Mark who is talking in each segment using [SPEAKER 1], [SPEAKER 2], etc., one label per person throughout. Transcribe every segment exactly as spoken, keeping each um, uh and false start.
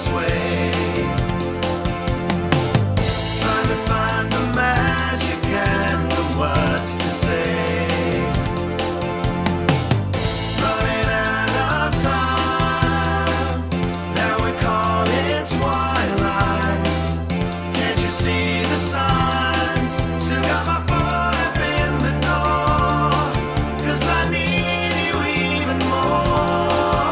[SPEAKER 1] this way. Trying to find the magic and the words to say. Running out of time, now we're caught in twilight. Can't you see the signs? Still got my foot up in the door, 'cause I need you even more.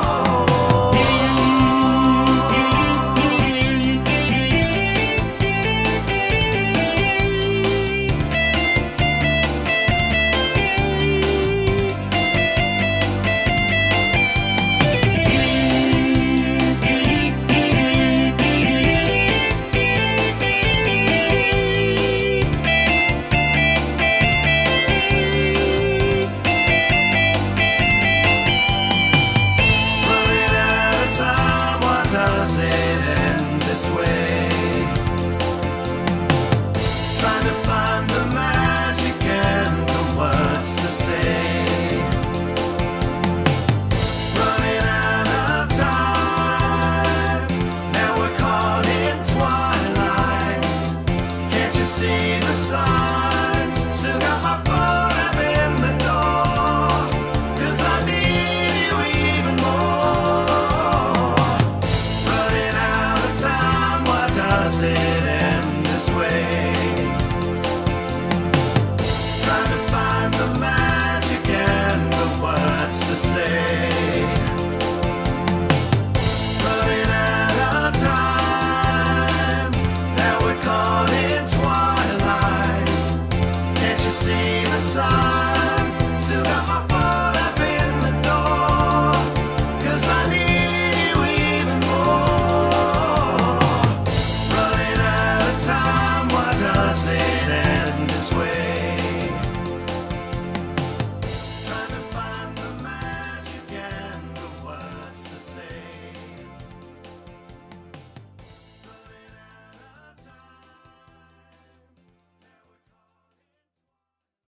[SPEAKER 1] Running out of time, why does it end this way? Trying to